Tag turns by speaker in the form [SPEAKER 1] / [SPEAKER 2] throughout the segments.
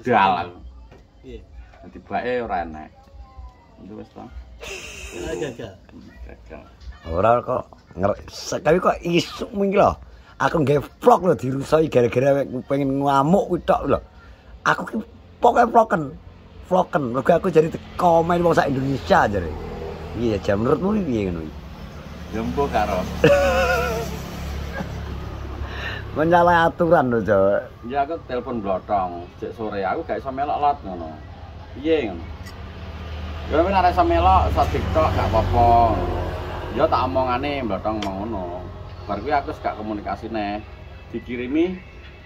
[SPEAKER 1] budal. Iya. Dadi bae ora enek. Itu wis to.
[SPEAKER 2] Gagal.
[SPEAKER 1] Gagal.
[SPEAKER 3] Ora kok tapi kok isuk iki lho. Aku nggawe vlog lho dirusoi gara-gara pengen ngamuk kuwi tok lho. Aku ki pokoke vlogen. Mergo aku jadi komen wong sak Indonesia jare. Iya, jam menurutmu piye ngono iki?
[SPEAKER 1] Ya mbok karo.
[SPEAKER 3] Menyalahi aturan lho, Cok.
[SPEAKER 1] Ya aku telepon blotong, jek sore aku gak iso melok lot ngono. Piye ngono? Ya nek ora iso melok sak TikTok gak apa-apa. Ya tak omongane blotong mau ngono. Bar kuwi aku gak komunikasi neh. Dikirimi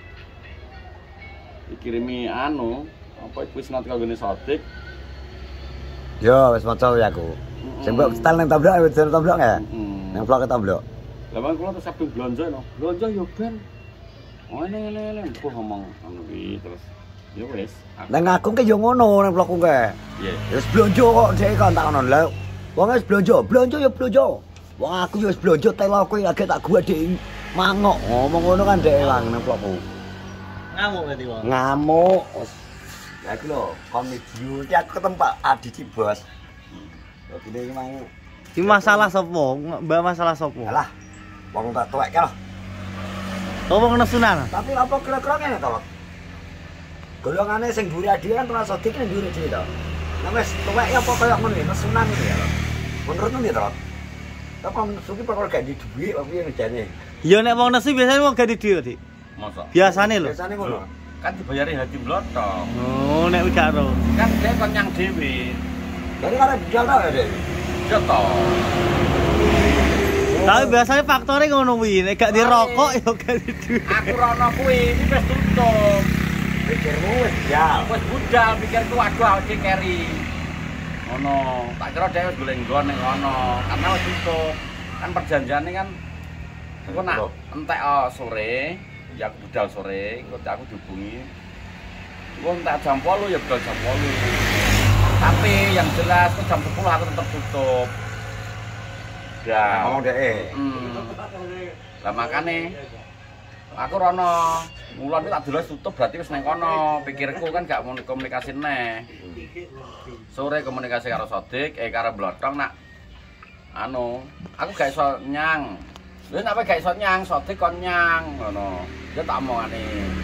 [SPEAKER 1] anu, apa wis ngot kanggo Sodik.
[SPEAKER 3] Yo wis maca ya aku. Sing mbok setel nang Tabblok wis Tabblok ya? Nang vlog Tabblok.
[SPEAKER 1] Lah bang kula terus sabtu blonjo no. Blonjo yo ben. Oh ini mpuh ngomong ngono kuwi terus ya wis.
[SPEAKER 3] Nang Agung ke yo ngono nang vlogku ke.
[SPEAKER 1] Iya.
[SPEAKER 3] Wis blonjo kok dhek kon tak ngono. Lah wong wis blonjo yo blonjo. Wong aku yo wis blonjo telo kowe lagi tak gua dhek mangok. Ngomong ngono kan dhek lang nang vlogku.
[SPEAKER 2] Ngamuk berarti wong.
[SPEAKER 3] Ngamuk. Lah iki lho, kon video iki aku ketemu Pak Adi Ci Bos. Lho dene iki mang
[SPEAKER 2] Iki masalah sopo? Mbak masalah sopo?
[SPEAKER 3] alah wong tak tuwek ke lho.
[SPEAKER 2] Wong nesunan.
[SPEAKER 3] Tapi apa kira-kira ngene to, Pak? Golongane sing mburi Adi kan ora Sodik ning mburi dhewe to. Nah wis tuwek apa koyo ngono iki, nesunan iki ya. Menurutmu piye to? Apa suki perkara gak di dhuwit apa piye ngejane?
[SPEAKER 2] Ya nek wong nesu biasane wong ganti dhuwit, Dik.
[SPEAKER 1] Mosok.
[SPEAKER 2] Biasane lho.
[SPEAKER 3] Biasane ngono.
[SPEAKER 1] Kan dibayari hakim blotong.
[SPEAKER 2] Oh, nek wis gak ro.
[SPEAKER 1] Kan dia kon nyang dhewe.
[SPEAKER 3] Jadi karena bijal to ya, Dek.
[SPEAKER 1] Ya to.
[SPEAKER 2] Tapi biasanya faktornya ngono kuwi, nek gak dirokok ya ganti dhuwit.
[SPEAKER 1] Aku rono kuwi iki wis tutup.
[SPEAKER 3] Pikirmu wis bijal.
[SPEAKER 1] Wis budal pikirku waduh awake keri. Ngono, tak kira dhewe wis golek nggon ning ngono. Karena wis tutup. Kan perjanjiane kan aku nak entek sore, ya aku budal sore, engko aku dihubungi. Engko entek jam 8 ya budal jam 8. Tapi yang jelas ke jam 10 aku tetap tutup. Ya,
[SPEAKER 3] Ngomong dhek.
[SPEAKER 1] Lah makane aku rono mulane tak dolos tutup berarti wis nang kono. Pikirku kan gak mau komunikasi neh. Sore komunikasi karo Sodik, karo Blotong nak anu, aku gak iso nyang. Lha nek gak iso nyang, Sodik kon nyang ngono. Ya tak omongane.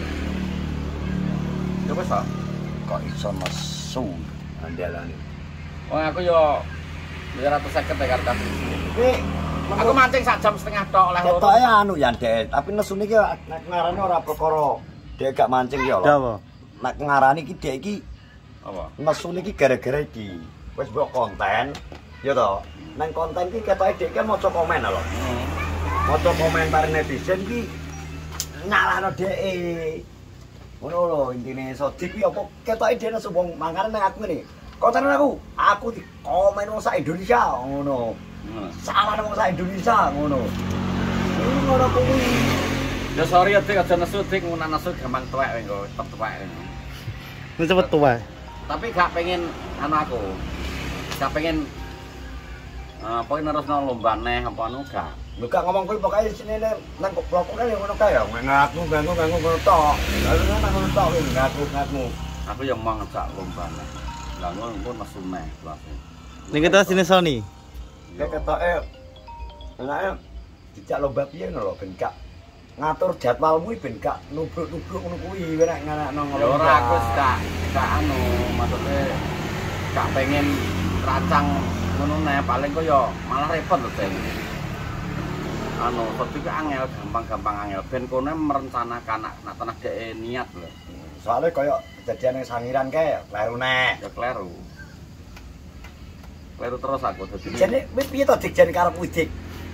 [SPEAKER 1] Ya wis
[SPEAKER 3] Kok iso nesu andalane.
[SPEAKER 1] Wong aku yo 250 ya kartu.
[SPEAKER 3] Kuwi
[SPEAKER 1] Aku mancing sak jam setengah tok oleh loro.
[SPEAKER 3] ketoke anu ya, Dek. Tapi nesune iki nek ngarani ora perkara dhek gak mancing ya lho.
[SPEAKER 2] Apa?
[SPEAKER 3] Nek ngarani iki dhek iki
[SPEAKER 1] Apa?
[SPEAKER 3] nesune iki gara-gara iki. Wis mbok konten, ya toh. Nang konten iki ketoke dhek kan maca komen lho. Maca komentar netizen iki nyalano dhek. Ngono lho intine Sodik iki apa ketoke dhek nesu wong mangkane nang aku ngene. Konten aku di komen wong sak Indonesia ngono. Salah wong sak Indonesia ngono. Ini ngono kuwi.
[SPEAKER 1] Ya sorry ya Dik aja nesu Dik ngono nesu gampang tuwek engko tetep tuwek.
[SPEAKER 2] Wis cepet tuwa.
[SPEAKER 1] Tapi gak pengen anu aku. Gak pengen apa nerusno lomba neh apa anu gak.
[SPEAKER 3] Lho gak ngomong kuwi pokoke sine nang blogku kan ya ngono kae ya. Ngaku ngono tok. Lalu nang ngono tok kuwi ngaku.
[SPEAKER 1] Aku yang mau ngejak lomba neh. Lah ngono nesu neh kelasnya.
[SPEAKER 2] Ning kita sini Sony.
[SPEAKER 3] Kayak ketoke enake dijak lomba piye ngono lho ben gak ngatur jadwalmu ben gak nubruk-nubruk ngono kuwi nek nganakno ngono.
[SPEAKER 1] Ya ora aku gak anu maksudnya gak pengen rancang ngono neh paling kok ya malah repot lho Dik. Anu tapi ku angel gampang angel ben kono merencanakan nak tanah dhek niat lho.
[SPEAKER 3] Soale koyo kejadian yang sangiran kae kleru neh.
[SPEAKER 1] Ya kleru. Kleru terus aku dadi.
[SPEAKER 3] Jane kowe piye to Dik jane karo kuwi Dik?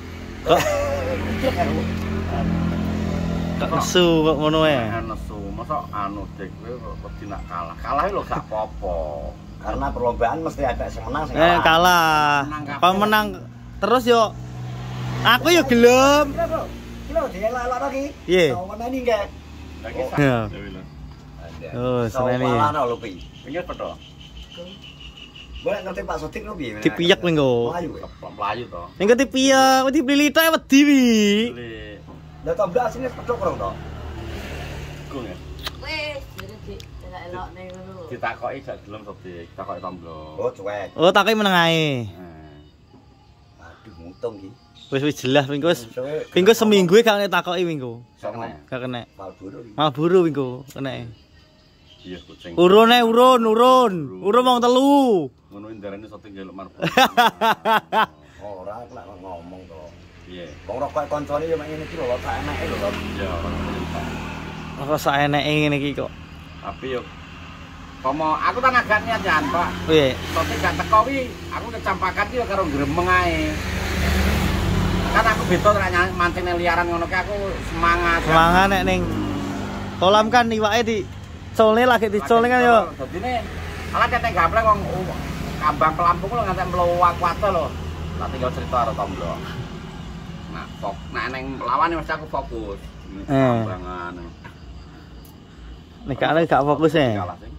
[SPEAKER 2] Kok nesu kok ngono ae.
[SPEAKER 1] Nesu, mosok anu Dik kowe kok wedi nak kalah. Kalah lho gak apa-apa.
[SPEAKER 3] Karena perlombaan mesti ada sing menang sing
[SPEAKER 2] Kalah. Kalau menang terus yo aku yo gelem.
[SPEAKER 3] Kilo dielak-elak lagi.
[SPEAKER 2] Piye?
[SPEAKER 3] Menani kae.
[SPEAKER 1] Lagi sak.
[SPEAKER 2] Ya. Oh, seneni.
[SPEAKER 3] Malah lho pi.
[SPEAKER 1] Pinggir pedho.
[SPEAKER 3] Boleh ngerti Pak Sodik lho piye?
[SPEAKER 2] Dipiyak mengko.
[SPEAKER 1] Melayu to.
[SPEAKER 2] Ning dipiyak, wedi blilita wedi wi.
[SPEAKER 1] Beli
[SPEAKER 3] Lah tabrak sini pedhok kurang to.
[SPEAKER 1] gung ya.
[SPEAKER 4] Wes, jadi elok ning ngono.
[SPEAKER 1] Ditakoki gak gelem Sodik, takoki tomblo.
[SPEAKER 3] Oh, cuek.
[SPEAKER 2] Oh, takoki meneng ae.
[SPEAKER 3] Aduh, mutung iki.
[SPEAKER 2] Wis jelas minggu wis. Minggu seminggu gak kena takoki minggu. Gak kena. Malburu minggu kena.
[SPEAKER 1] Iya kucing.
[SPEAKER 2] Urun wong telu.
[SPEAKER 1] Ngono ndarane Sodik njaluk marbot.
[SPEAKER 3] Ora nek ngomong to.
[SPEAKER 1] Iya.
[SPEAKER 3] Wong rokok koncone yo mek ngene iki lho, sak enake lho.
[SPEAKER 1] Iya,
[SPEAKER 2] Ora sak eneke ngene iki kok.
[SPEAKER 1] tapi yo komo aku kan agak niat jan, Pak.
[SPEAKER 2] Piye?
[SPEAKER 1] Sodik gak teko wi, aku kecampakan ki karo gremeng ae. Kan aku beda ora mancing liaran ngono ki aku semangat.
[SPEAKER 2] Semangat nek ning kolam kan iwake di cole lagi dicole kan yo.
[SPEAKER 1] Dadine ala keteng gaplek wong kambang pelampung lho ngantek mluwak kuwate lho. Tak tinggal cerita karo tomblo. Nah, neng lawan mesti aku fokus. Kambangan.
[SPEAKER 2] Nek gak fokus e.
[SPEAKER 1] Kalah sing.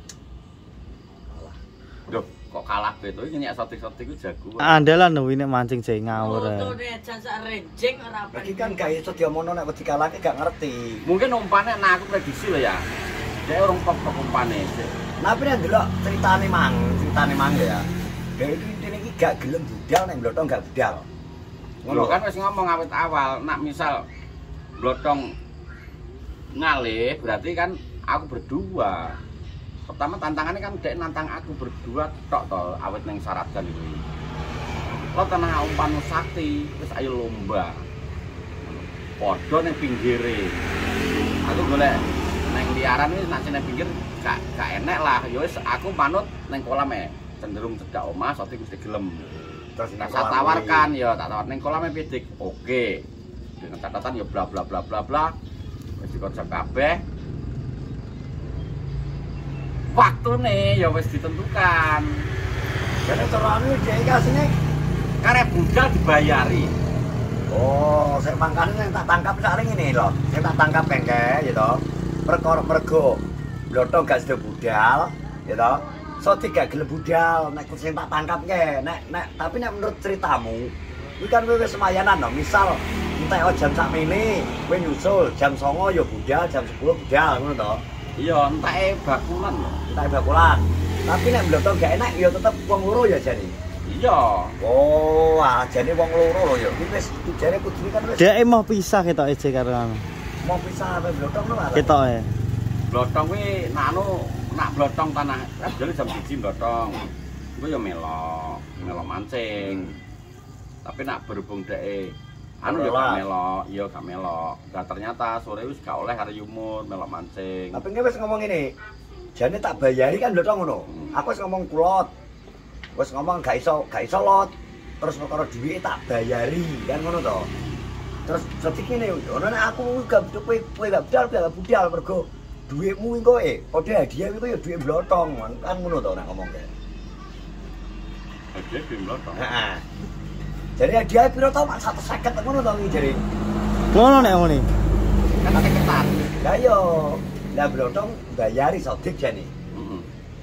[SPEAKER 1] Loh, kok kalah beto iki nek sotik-sotik ku jago.
[SPEAKER 2] Andalan lho nek mancing jek ngawur.
[SPEAKER 4] Fotone jasa renjing ora apa.
[SPEAKER 3] Iki kan gak iso diomono nek wedi kalahke gak ngerti.
[SPEAKER 1] Mungkin umpane aku prediksi lho ya. Dia orang pok-pok umpane.
[SPEAKER 3] Tapi nek ndelok ceritane mang ya. Dhek iki intine iki gak gelem budal nek blotong gak budal.
[SPEAKER 1] Ngono kan wis ngomong awit awal, nak misal blotong ngalih berarti kan aku berdua. Pertama tantangannya kan dek nantang aku berdua tok to awet ning Saradan iku. Lo tenang umpan sakti, wis ayo lomba. Padha ning pinggire. Aku golek ning liaran wis nak ning pinggir gak enek lah. Ya wis aku manut ning kolam cenderung cedak omah Sotik mesti gelem. Terus tak tawarkan ya tak tawar ning kolam pidik. Oke. Dengan catatan ya bla bla bla bla bla. Wis dikonsep kabeh. Waktune ya wis ditentukan.
[SPEAKER 3] Jadi carane dhek kasine
[SPEAKER 1] Karep budal dibayari.
[SPEAKER 3] oh, sik mangkane sing tak tangkap sak ngene lho. Sing tak tangkap bengke ya to. Perkara mergo blotong gak sida budal ya to. Sotik gak gelem budal nek sing tak tangkap ke. Nek tapi nek menurut ceritamu kuwi kan kowe wis semayanan lho. Misal entek jam sakmene kowe nyusul jam 09.00 ya budal, jam 10 budal ngono to.
[SPEAKER 1] Iya, entake bakulan lho.
[SPEAKER 3] Entake bakulan. Tapi nek blotong gak enak ya tetep wong loro ya jane.
[SPEAKER 1] Iya.
[SPEAKER 3] Oh, jane wong loro lho ya. Iki wis jane kudune kan wis
[SPEAKER 2] Dek mau pisah ketoke jek karo anu.
[SPEAKER 3] mau pisah sampe blotong lho.
[SPEAKER 2] Ketoke.
[SPEAKER 1] Blotong kuwi nak blotong tanah jadi jam 1 blotong. Iku ya melok mancing. Tapi nak berhubung dhek anu ya gak melok, iya gak melok. Nah ternyata sore wis gak oleh karo Yumur melok mancing.
[SPEAKER 3] Tapi wis ngomong ngene. Jane tak bayari kan blotong ngono. Aku wis ngomong kulot. Wis ngomong gak iso lot. Terus perkara duwike tak bayari kan ngono to. Terus Sotik ngene, ono nek aku gak kowe gak budal mergo duitmu engko padha hadiah iku ya duit blotong kan ngono to nek ngomong kae.
[SPEAKER 1] Hadiah duit blotong.
[SPEAKER 3] Heeh. Jadi hadiah piro to mak 150 ngono to iki jare.
[SPEAKER 2] Ngono nek ngene.
[SPEAKER 1] Kan ada ketat.
[SPEAKER 3] Lah yo, lah blotong bayari Sotik jane.
[SPEAKER 1] Heeh.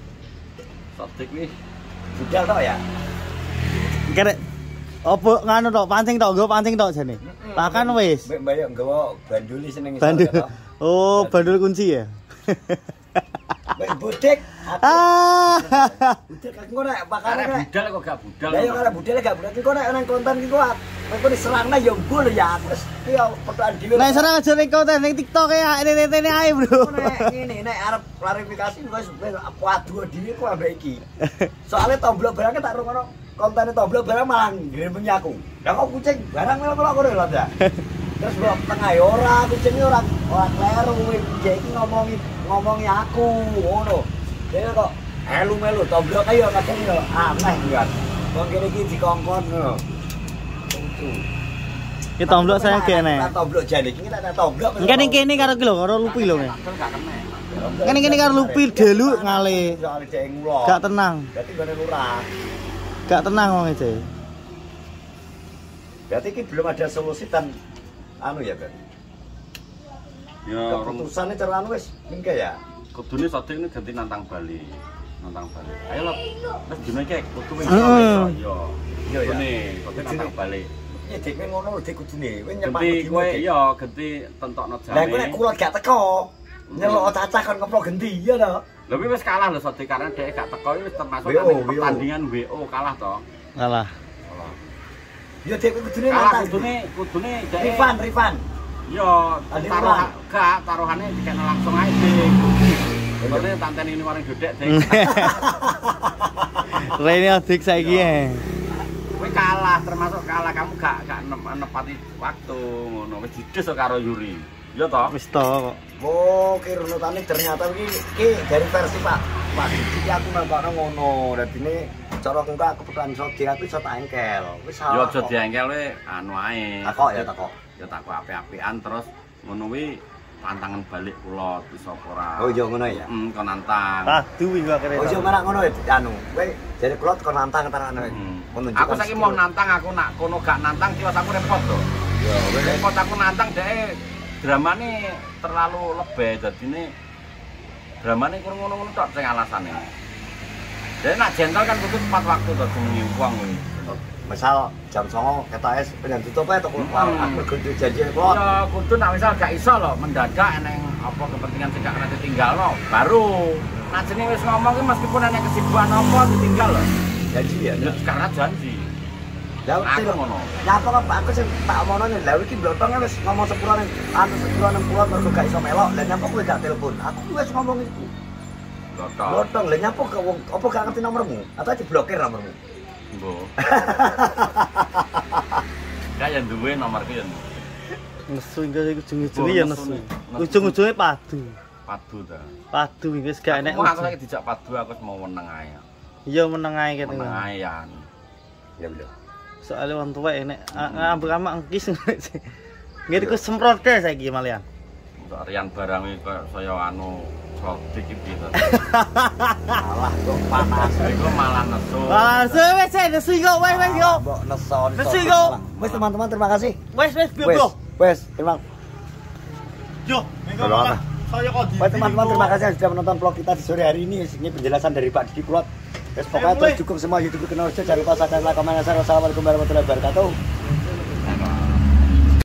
[SPEAKER 1] Sotik kuwi
[SPEAKER 3] Budal to ya.
[SPEAKER 2] Kerek opo nganu tok pancing tok, nggo pancing tok jane. Lah kan wis.
[SPEAKER 3] Mbak Mbak nggawa banduli seneng iso.
[SPEAKER 2] Bandul. Oh, bandul kunci ya.
[SPEAKER 3] Mbak bodek. Budal kan engko nek bakane
[SPEAKER 1] arek budal kok gak budal.
[SPEAKER 3] Lah yo karep budal gak budal engko nek nang konten iki kok engko diserangna yo mbul ya terus ki yo pertuan dhewe.
[SPEAKER 2] Nek serang aja ning konten ning TikTok ya ini ae, Bro.
[SPEAKER 3] Nek ngene nek arep klarifikasi wis waduh dhewe ku ambek iki. Soale tomblo barang tak rungono kontene tomblo barang malah ngremeng aku. Lah kok kucing barang melok kono lho ta. Terus mbok tengah ora kucing ora kleru iki ngomongi aku ngono. Dene kok melu tomblo kae yo kadang yo aneh kan. Wong kene iki dikongkon ngono.
[SPEAKER 2] Ki tomblok saya kene.
[SPEAKER 3] Tomblok jane iki tak tomblok.
[SPEAKER 2] Engke ning kene karo ki lho, karo Lupi lho. Kan ning kene karo Lupi delu ngale. Gak tenang.
[SPEAKER 3] Berarti gone lurah.
[SPEAKER 2] Gak tenang wong iki.
[SPEAKER 3] Berarti iki belum ada solusi dan anu ya, Bang.
[SPEAKER 1] Ya
[SPEAKER 3] Keputusannya cara anu wis mingke ya.
[SPEAKER 1] kudune Sotik ini ganti nantang Bali. Ayo lho. Wis dino iki kudu wis
[SPEAKER 2] Heeh.
[SPEAKER 1] yo.
[SPEAKER 3] Iya ya.
[SPEAKER 1] Kudune Sotik nantang Bali.
[SPEAKER 3] Ya dek ngono lho dek kudune. Kowe nyepah
[SPEAKER 1] Ganti kowe iya ganti tentokno jane.
[SPEAKER 3] Lah kowe nek kulot gak teko. Nyelok cacah kon keplok genti ya to.
[SPEAKER 1] Lha wis kalah lho Sodik karena dhek gak teko wis termasuk pertandingan WO kalah to.
[SPEAKER 2] Kalah.
[SPEAKER 3] Ya dhek kudune
[SPEAKER 1] Kalah
[SPEAKER 3] nantang.
[SPEAKER 1] kudune dhek.
[SPEAKER 3] Rifan.
[SPEAKER 1] Yo, taruhannya dikena langsung aja Dik. Bener tanteni ini warung gedek Dik.
[SPEAKER 2] Rene adik saiki ya.
[SPEAKER 1] Kowe kalah, termasuk kalah kamu gak nepati waktu ngono. Wis dides karo Yuri. Ya toh?
[SPEAKER 2] Wis to kok.
[SPEAKER 3] Oh, ki runutane ternyata iki dari versi Pak Diki aku nampakno ngono. Dadine cara engko kebutuhan Sodik aku iso tak engkel. Wis
[SPEAKER 1] Yo aja diengkel we anu ae.
[SPEAKER 3] Takok ya takok.
[SPEAKER 1] Ya takok apik-apikan terus ngono kuwi tantangan balik kula bisa ora.
[SPEAKER 3] Oh iya ngono ya.
[SPEAKER 1] Kon nantang.
[SPEAKER 2] Padu iki akhire.
[SPEAKER 3] Oh iya marak ngono ya anu. Kowe jare kula kon nantang tarane.
[SPEAKER 1] Aku saiki mau nantang aku nak kono gak nantang kios aku repot to.
[SPEAKER 3] Ya
[SPEAKER 1] repot aku nantang dhek dramane terlalu lebih dadine dramane kurang ngono-ngono tok sing alasane. Dene nak jentel kan kudu tepat waktu to jenenge wong kuwi.
[SPEAKER 3] Misal jam 09.00 KTS pengen tutup ae to aku kudu janji kok.
[SPEAKER 1] Ya kudu nak misal gak iso lho mendadak eneng apa kepentingan sing gak kena ditinggalno baru. Nah jenenge wis ngomong ki meskipun enek kesibukan apa ditinggal lho.
[SPEAKER 3] Janji ya.
[SPEAKER 1] Ya karena janji.
[SPEAKER 3] Lah
[SPEAKER 1] aku ngono.
[SPEAKER 3] Ya apa kok aku sing tak omongno lha iki blotongnya wis ngomong sepuluhan anu 60 mergo gak iso melok. Lah nyapa kowe gak telepon? Aku wis ngomong iku. Blotong. Lah nyapa ke wong apa gak ngerti nomormu? Atau diblokir nomormu?
[SPEAKER 1] Mbok. Kayak duwe nomorku ya.
[SPEAKER 2] Nesu iki ujung-ujunge ya nesu. Ujung-ujunge padu.
[SPEAKER 1] Padu ta.
[SPEAKER 2] Padu iki wis gak enek.
[SPEAKER 1] Aku saiki dijak padu aku mau meneng ae.
[SPEAKER 2] Iya meneng ae kene.
[SPEAKER 1] Meneng ae ya.
[SPEAKER 3] Ya bener.
[SPEAKER 2] Soale wong tuwek enek ambek amak engkis. Nggih iku semprot deh saiki malian.
[SPEAKER 1] Untuk Rian barang iki koyo saya anu Sodik iki to.
[SPEAKER 3] Malah kok panas.
[SPEAKER 1] Iku malah nesu.
[SPEAKER 2] Wes nesu kok wes yo.
[SPEAKER 3] Mbok neso.
[SPEAKER 2] Nesu kok.
[SPEAKER 3] Wes teman-teman terima kasih.
[SPEAKER 2] Wes bro.
[SPEAKER 3] Wes terima.
[SPEAKER 2] Yo, saya kok
[SPEAKER 3] Baik teman-teman, terima kasih yang sudah menonton vlog kita di sore hari ini. Ini penjelasan dari Pak Diki Plot. Pokoknya terus dukung semua YouTube Kenorjo. Jangan lupa subscribe, like, komen, share. Wassalamualaikum warahmatullahi wabarakatuh.